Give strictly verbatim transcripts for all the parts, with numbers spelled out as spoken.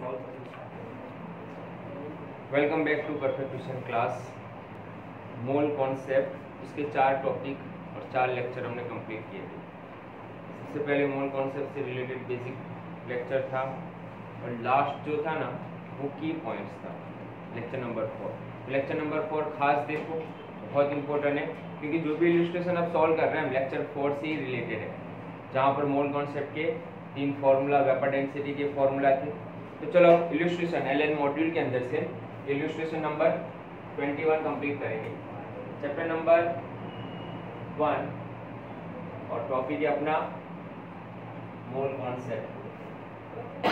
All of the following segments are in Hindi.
Welcome back to perfect tuition class. Mole concept, इसके चार टॉपिक और चार लेक्चर हमने कंप्लीट किए थे। सबसे पहले मोल कॉन्सेप्ट से रिलेटेड बेसिक लेक्चर था और लास्ट जो था ना वो की पॉइंट्स था, lecture number four. Lecture number four खास देखो, बहुत इंपॉर्टेंट है क्योंकि जो भी इलस्ट्रेशन आप सॉल्व कर रहे हैं लेक्चर फोर से ही रिलेटेड है, जहाँ पर मोल कॉन्सेप्ट के तीन फार्मूला, वेपर डेंसिटी के फार्मूला थे। तो चलो इलस्ट्रेशन एल एन मॉड्यूल के अंदर से इलस्ट्रेशन नंबर इक्कीस कंप्लीट करेंगे। चैप्टर नंबर वन और टॉपिक है अपना मोल कॉन्सेप्ट।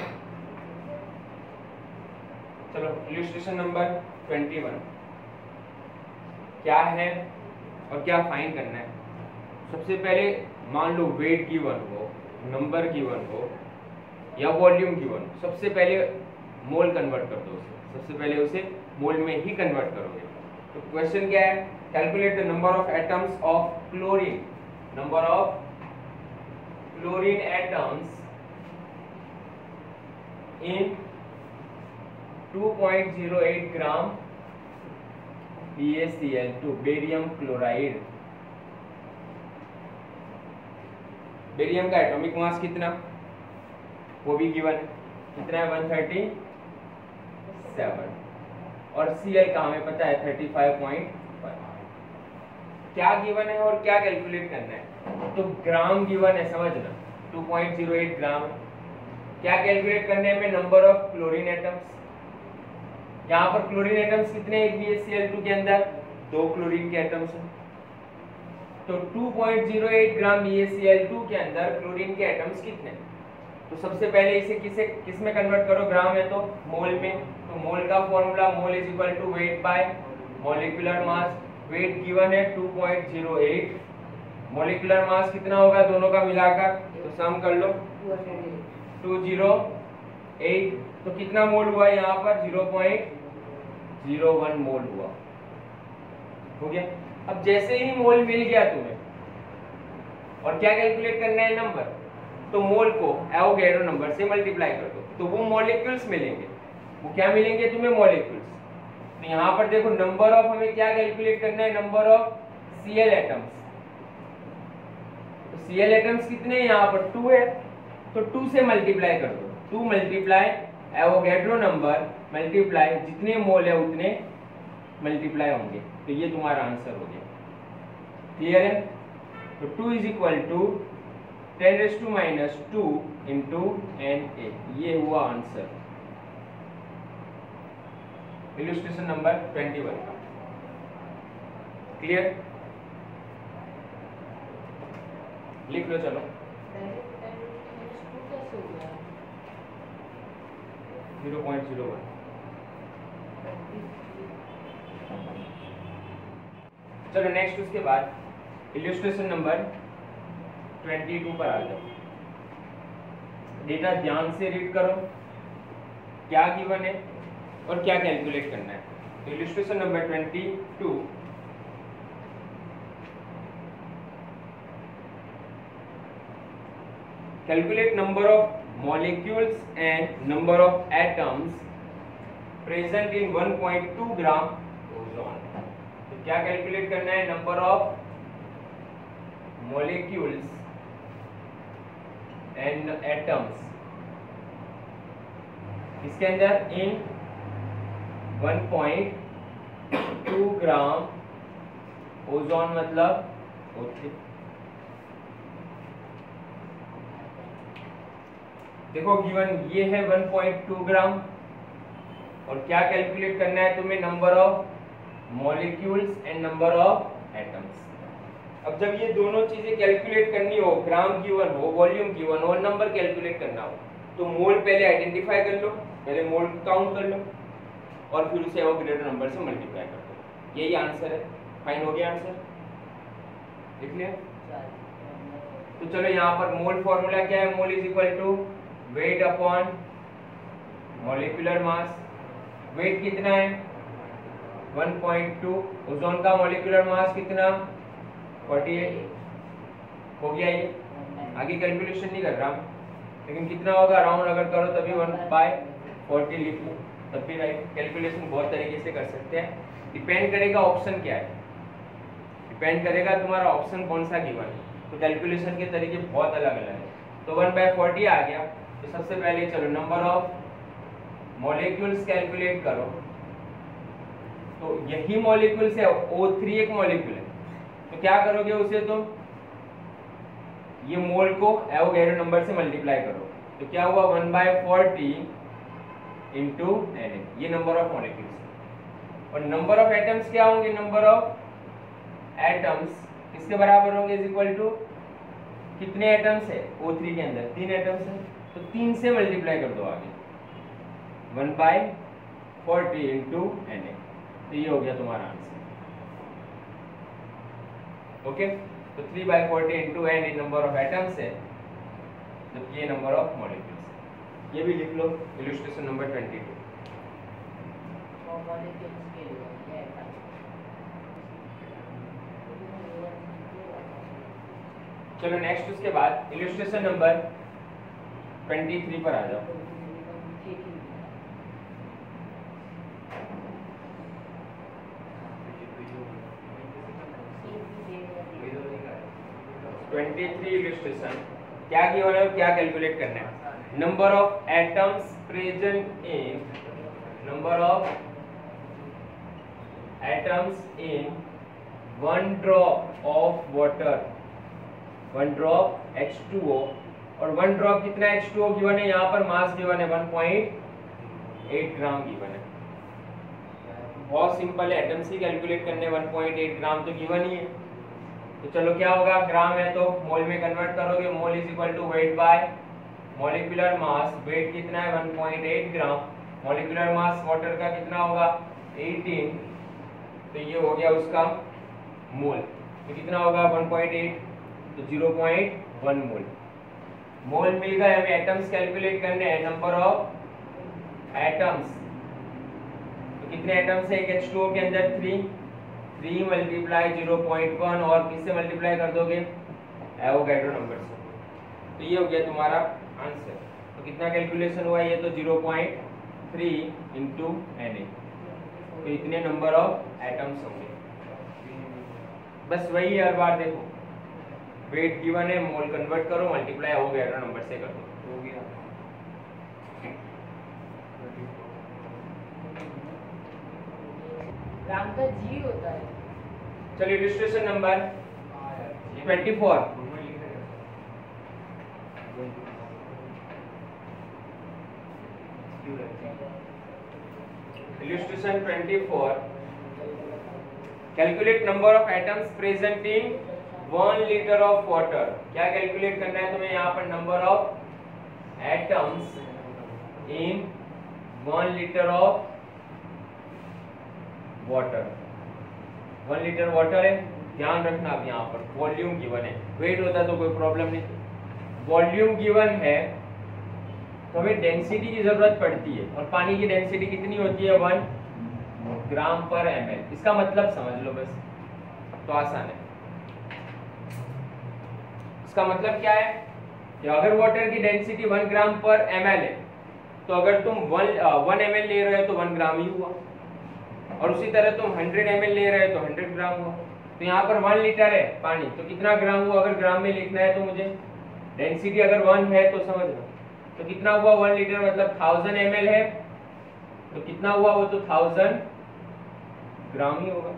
चलो इलस्ट्रेशन नंबर इक्कीस क्या है और क्या फाइंड करना है। सबसे पहले मान लो वेट गिवन हो, नंबर गिवन हो या वॉल्यूम गिवन, सबसे पहले मोल कन्वर्ट कर दो उसे, सबसे पहले उसे मोल में ही कन्वर्ट करोगे। तो क्वेश्चन क्या है, calculate the number of atoms of chlorine, number of chlorine atoms in two point zero eight gram B A C L two, barium chloride. Barium का एटॉमिक मास कितना, वो भी गिवन है, कितना है वन थर्टी सेवन, और Cl का हमें पता है थर्टी फाइव पॉइंट फाइव। क्या गिवन है और क्या कैलकुलेट करना है, तो ग्राम गिवन है, समझना two point zero eight gram. क्या कैलकुलेट करने में, नंबर ऑफ क्लोरीन एटम्स। यहाँ पर क्लोरीन एटम्स कितने हैं B A C L two के अंदर, दो क्लोरीन के एटम्स हैं। तो two point zero eight gram B A C L two के अंदर क्लोरीन के एटम्स कितने। तो सबसे पहले इसे किसे किस में कन्वर्ट करो, ग्राम है तो मोल में। तो मोल का formula, mole is equal to weight by molecular mass. Weight given है two point zero eight, molecular mass कितना होगा दोनों का मिलाकर, तो सम कर लो टू ज़ीरो एट। तो कितना मोल हुआ यहाँ पर, zero point zero one mole हुआ, हो गया। अब जैसे ही मोल मिल गया तुम्हें और क्या कैलकुलेट करना है, नंबर, तो मोल को एवोगैड्रो नंबर से मल्टीप्लाई कर दो तो वो मॉलिक्यूल्स मिलेंगे। वो क्या मिलेंगे तुम्हें, मॉलिक्यूल्स। तो यहाँ पर देखो नंबर ऑफ हमें क्या कैलकुलेट करना है, नंबर ऑफ Cl एटम्स। तो Cl एटम्स कितने हैं यहाँ पर, टू है, तो टू से मल्टीप्लाई कर दो, two multiply Avogadro number multiply जितने मोल है उतने मल्टीप्लाई होंगे। तो ये तुम्हारा आंसर हो गया, क्लियर है। तो two is equal to ten raise to minus two into N A, ये हुआ आंसर इलस्ट्रेशन नंबर इक्कीस का। क्लियर, लिख लो चलो। Zero point zero one. चलो नेक्स्ट, उसके बाद इलस्ट्रेशन नंबर बाईस पर आ जाओ। डेटा ध्यान से रीड करो, क्या गिवन है और क्या कैलकुलेट करना है। तो इलस्ट्रेशन नंबर बाईस, calculate number of molecules and number of atoms present in one point two gram ozone. तो क्या कैलकुलेट करना है, number of molecules and atoms इसके अंदर in one point two gram ozone, मतलब ओके। देखो गिवन ये है वन पॉइंट टू ग्राम और क्या कैलकुलेट करना है तुम्हें, number of molecules and number of atoms. अब जब ये दोनों चीजें कैलकुलेट करनी हो, ग्राम गिवन हो, वॉल्यूम गिवन हो और नंबर कैलकुलेट करना हो, तो मोल पहले आइडेंटिफाई कर लो, पहले मोल काउंट कर लो और फिर उसे एवोगैड्रो नंबर से मल्टीप्लाई कर दो। यही आंसर है, फाइन हो गया आंसर, लिख लिया। तो चलो यहाँ पर मोल फॉर्मूला क्या है, mole is equal to weight upon molecular mass. Weight कितना है वन पॉइंट टू, ओजोन का मॉलिक्यूलर मास कितना अड़तालीस, हो गया। ये आगे कैलकुलेशन नहीं कर रहा, लेकिन कितना होगा, राउंड अगर करो तभी वन बाय फोर्टी लिख लो तब भी राइट। कैलकुलेशन बहुत तरीके से कर सकते हैं, डिपेंड करेगा ऑप्शन क्या है, डिपेंड करेगा तुम्हारा ऑप्शन कौन सा गिवन है। तो कैलकुलेशन के तरीके बहुत अलग अलग है। तो वन बाय फोर्टी आ गया। तो सबसे पहले चलो नंबर ऑफ मॉलिक्यूल्स कैलकुलेट करो। तो यही मॉलिक्यूल्स है, ओ थ्री एक मॉलिक्यूल है, तो क्या करोगे उसे तुम ये मोल को एवोगैड्रो नंबर से मल्टीप्लाई करो। तो क्या हुआ one by forty into N, ये नंबर ऑफ मॉलिक्यूल्स। और नंबर ऑफ एटम्स क्या होंगे, नंबर ऑफ एटम्स किसके बराबर होंगे, इज इक्वल टू कितने एटम्स है ओ थ्री के अंदर, तीन एटम्स है, तो तीन से मल्टीप्लाई कर दो आगे, one by forty into N, तो ये हो गया तुम्हारा आंसर। ओके, तो three by forty into N number of atoms है, जबकि ये नंबर ऑफ मॉलिक्यूल्स है। ये भी लिख लो इलस्ट्रेशन नंबर ट्वेंटी टू। चलो नेक्स्ट उसके बाद इलस्ट्रेशन नंबर ट्वेंटी थ्री पर आ जाओ। ट्वेंटी थ्री इलस्ट्रेशन क्या गिवन है, क्या कैलकुलेट करना है, number of atoms present in number of atoms in one drop of water, one drop H two O, और वन ड्रॉप कितना एच टू ओ गिवन है, यहाँ पर मास गिवन है one point eight gram given है। बहुत सिंपल है, एटम्स ही कैलकुलेट करने, वन पॉइंट एट ग्राम तो गिवन ही है। तो चलो क्या होगा, ग्राम है तो मोल में कन्वर्ट करोगे, mole is equal to weight by molecular mass, weight कितना है one point eight gram, molecular mass water का कितना होगा एटीन, तो ये हो गया उसका मोल, तो कितना होगा वन पॉइंट एट, तो zero point one mole. Mole मिल गए, हमें एटम्स कैलकुलेट करने हैं, नंबर ऑफ एटम्स, तो कितने एटम्स है एक एच टू ओ के अंदर, three, three multiply zero point one, और किससे मल्टीप्लाई कर दोगे, एवोगैड्रो नंबर से, तो ये हो गया तुम्हारा आंसर। तो कितना कैलकुलेशन हुआ, ये तो zero point three into N A, तो इतने नंबर ऑफ एटम्स होंगे। बस वही हर बार देखो, वेट गिवन है, मोल कन्वर्ट करो, मल्टीप्लाई एवोगैड्रो नंबर से कर दो, हो गया। ग्राम का जी होता है। चलिए illustration number twenty four, illustration twenty four, calculate number of atoms present in one litre of water. क्या कैलकुलेट करना है तुम्हें यहाँ पर, number of atoms in one litre of water, one litre water है, ध्यान रखना अब यहाँ पर वॉल्यूम गिवन है, वेट होता तो कोई प्रॉब्लम नहीं, वॉल्यूम गिवन है तो हमें डेंसिटी की जरूरत पड़ती है, और पानी की डेंसिटी कितनी होती है, वन ग्राम पर एम एल। इसका मतलब समझ लो बस, तो आसान है। इसका मतलब क्या है कि अगर वाटर की डेंसिटी वन ग्राम पर एम एल है, तो अगर तुम वन वन एम एल ले रहे हो तो वन ग्राम ही हुआ, और उसी तरह तुम हंड्रेड एम एल ले रहे हो तो हंड्रेड ग्राम हुआ। तो यहाँ पर वन लीटर है पानी, तो कितना ग्राम हुआ, अगर ग्राम में लिखना है तो मुझे डेंसिटी अगर वन है तो समझ लो, तो कितना हुआ वन लीटर मतलब थाउजेंड एम एल है, तो कितना हुआ वो तो थाउजेंड ग्राम ही होगा।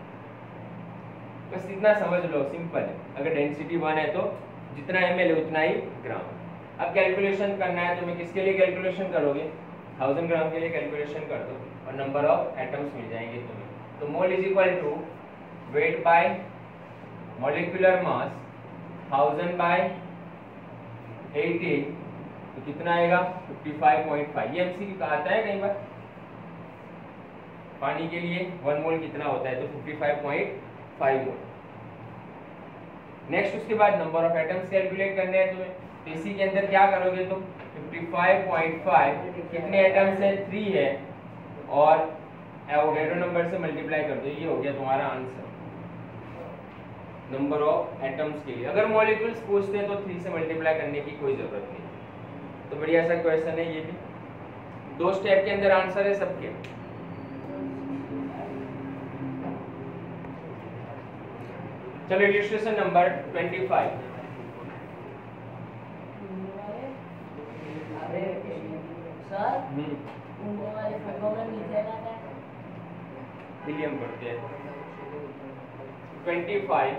बस इतना समझ लो, सिंपल है। अगर डेंसिटी वन है तो जितना एम एल है उतना ही ग्राम। अब कैलकुलेशन करना है तो मैं किसके लिए कैलकुलेशन करोगे, थाउजेंड ग्राम के लिए कैलकुलेशन कर दो और नंबर ऑफ एटम्स मिल जाएंगे तुम्हें। तो mole is equal to weight by molecular mass thousand by eighteen, तो कितना आएगा फिफ्टी फाइव पॉइंट फाइव। ये एमसीक्यू का आता है कई बार, पानी के लिए वन मोल कितना होता है, तो fifty five point five mole. Next उसके बाद नंबर ऑफ एटम्स कैलकुलेट करने हैं तुम्हें, तो इसी के अंदर क्या करोगे तुम, फिफ्टी फाइव पॉइंट फाइव कितने एटम्स है, थ्री है, और एवोगैड्रो नंबर से मल्टीप्लाई कर दो, ये हो गया तुम्हारा आंसर नंबर ऑफ एटम्स के लिए। अगर मॉलिक्यूल्स पूछते हैं तो थ्री से मल्टीप्लाई करने की कोई जरूरत नहीं, तो बढ़िया सा क्वेश्चन है ये भी। दो स्टेप के अंदर आंसर है सबके। चलो illustration number twenty five. Sir उनको वाले फोटो में मिलेगा क्या? हिलियम पढ़ते हैं। Twenty five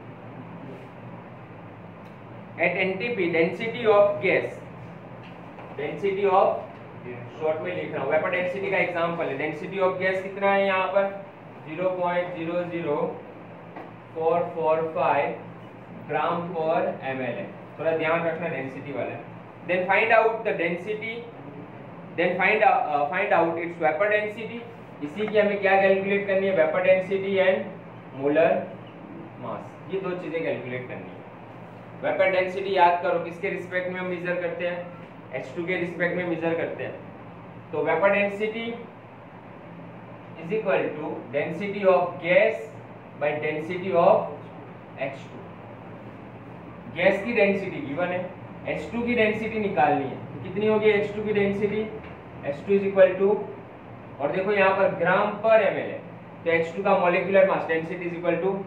at NTP density of gas, density of, short में लिख रहा हूँ, वेपर डेंसिटी का एग्जांपल है। डेंसिटी ऑफ गैस कितना है यहाँ पर zero point zero zero four four five gram पर एमएल है, थोड़ा ध्यान रखना डेंसिटी वाला। Then find out the density, then find find out its vapour density. इसी की हमें क्या कैलकुलेट करनी है, vapour density and molar mass, ये दो चीजें कैलकुलेट करनी है। वेपर डेंसिटी याद करो किसके रिस्पेक्ट में हम मेजर करते हैं, एच टू के रिस्पेक्ट में मेजर करते हैं। तो vapour density is equal to density of gas by density of H two. Gas की डेंसिटी गिवन है, एच टू की डेंसिटी निकालनी है, तो कितनी होगी एच टू की density, H two is equal to, और देखो यहाँ पर ग्राम पर एमएल है, तो एच टू का molecular mass density is equal to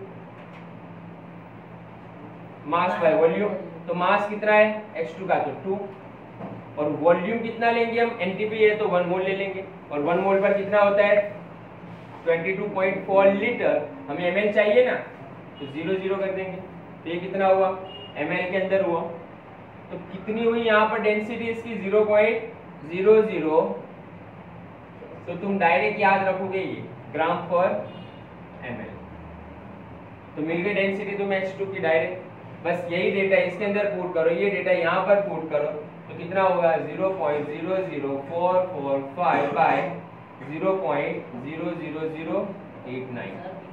mass by volume. तो मास कितना है एच टू का, तो टू, और वॉल्यूम कितना लेंगे हम, एनटीपी है तो वन मोल ले लेंगे, और वन मोल पर कितना होता है बाईस पॉइंट चार लीटर, हमें एमएल चाहिए ना, तो जीरो जीरो कर देंगे, तो ये कितना हुआ एमएल के अंदर हुआ। तो कितनी हुई यहाँ पर डेंसिटी इसकी ज़ीरो पॉइंट ज़ीरो ज़ीरो, तो तुम डायरेक्ट याद रखोगे ये ग्राम पर एमएल, तो मिल गई डेंसिटी तुम्हें एच टू की डायरेक्ट। बस यही डेटा इसके अंदर पुट करो, ये डेटा यहाँ पर पुट करो, तो कितना होगा zero point zero zero four four five by zero point zero zero zero eight nine.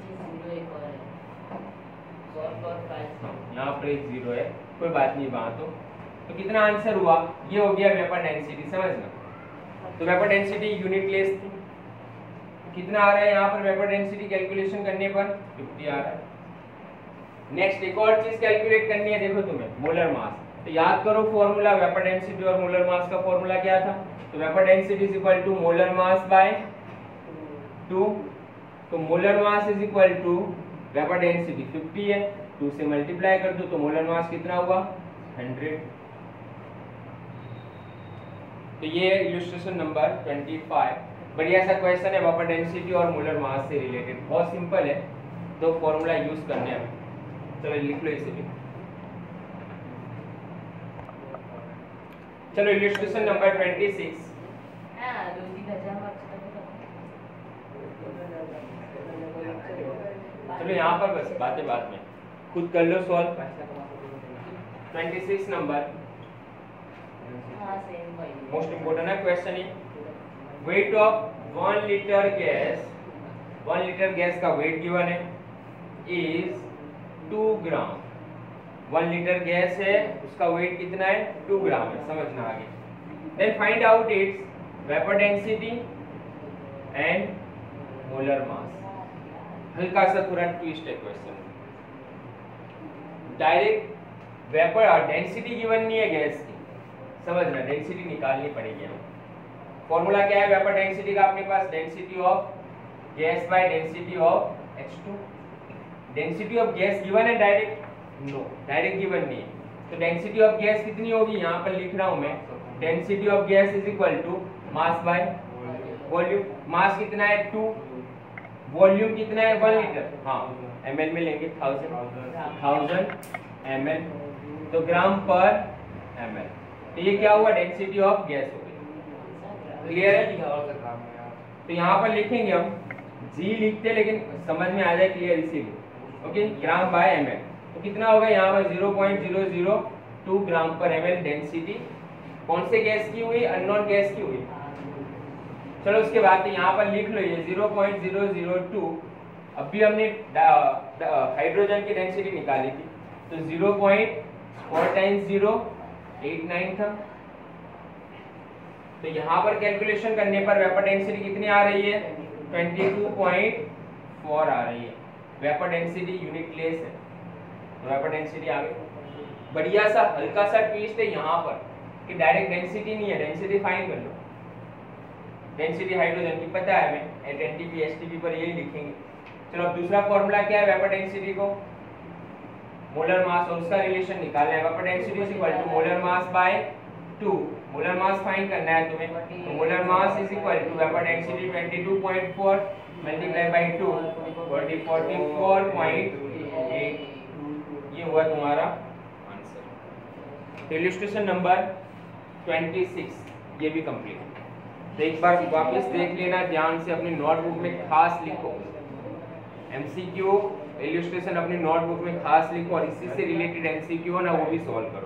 यहाँ पर एक जीरो है, कोई बात नहीं वहां। तो तो कितना आंसर हुआ, ये हो गया वेपर डेंसिटी, समझना। तो वेपर डेंसिटी यूनिट लेस थी, कितना आ रहा है यहाँ पर वेपर डेंसिटी कैलकुलेशन करने पर फिफ्टी आ रहा है। नेक्स्ट एक और चीज कैलकुलेट करनी है, देखो तुम्हें मोलर मास। तो याद करो फॉर्मूला, वेपर डेंसिटी और मोलर मास का फॉर्मूला क्या था, तो vapour density is equal to molar mass by two. तो molar mass is equal to vapour density fifty है, टू से मल्टीप्लाई कर दो तो मोलर मास कितना हुआ हंड्रेड। तो ये इलस्ट्रेशन नंबर ट्वेंटी फाइव, बढ़िया सा क्वेश्चन है, वेपर डेंसिटी और मोलर मास से रिलेटेड, बहुत सिंपल है, तो फॉर्मूला यूज करने हैं। चलो लिख लो इसे भी। चलो इलस्ट्रेशन नंबर ट्वेंटी सिक्स। चलो यहाँ पर बस बातें बात में खुद कर लो solve. Twenty six number most important है क्वेश्चन। है weight of one litre gas, one litre gas का वेट गिवन है is two gram. One litre gas है, उसका वेट कितना है टू ग्राम है, समझना आगे। Then find out its vapour density and molar mass. हल्का सा थोड़ा ट्विस्ट है question, direct vapour density given नहीं है गैस की, समझना डेंसिटी निकालनी पड़ेगी हमें। फॉर्मूला क्या है वेपर डेंसिटी का अपने पास, density of gas by density of H two. Density of gas given है डायरेक्ट, नो डायरेक्ट गिवन नहीं है। तो डेंसिटी ऑफ गैस कितनी होगी, यहाँ पर लिख रहा हूं मैं, density of gas is equal to mass by volume. Mass कितना है टू, वॉल्यूम कितना है वन लीटर, हाँ एमएल में लेंगे थाउजेंड थाउजेंड एमएल, तो ग्राम पर एमएल। तो ये क्या हुआ डेंसिटी ऑफ गैस हो गई, क्लियर है। तो यहाँ पर लिखेंगे हम जी लिखते लेकिन समझ में आ जाए क्लियर इसीलिए, ओके ग्राम बाय एमएल। तो कितना होगा यहाँ पर zero point zero zero two gram पर एमएल डेंसिटी, कौन से गैस की हुई, अननोन गैस की हुई। चलो उसके बाद यहाँ पर लिख लो ये zero point zero zero two, अभी हमने हाइड्रोजन की डेंसिटी निकाली थी, तो zero point four times zero eight nine था। तो यहाँ पर कैलकुलेशन करने पर वेपर डेंसिटी कितनी आ रही है ट्वेंटी टू पॉइंट फोर आ रही है। वेपर डेंसिटी यूनिट लेस है, तो वेपर डेंसिटी आ गई। बढ़िया सा हल्का सा ट्विस्ट है यहाँ पर कि डायरेक्ट डेंसिटी नहीं है, डेंसिटी फाइंड कर लो। डेंसिटी हाइड्रोजन की पता है हमें, एट एनटीपी एसटीपी पर यही लिखेंगे। चलो अब दूसरा फॉर्मूला क्या है वेपर डेंसिटी को, मोलर मास और उसका रिलेशन निकालना है। Vapour density is equal to molar mass by two, molar mass find करना है तुम्हें, तो molar mass is equal to vapour density twenty two point four multiply by two forty four point eight, ये हुआ तुम्हारा आंसर। इलस्ट्रेशन नंबर छब्बीस ये भी कंप्लीट। तो एक बार वापस देख लेना ध्यान से, अपनी नोटबुक में खास लिखो, एमसीक्यू इलस्ट्रेशन अपनी नोटबुक में खास लिखो और इसी से रिलेटेड एमसीक्यू है ना वो भी सॉल्व करो।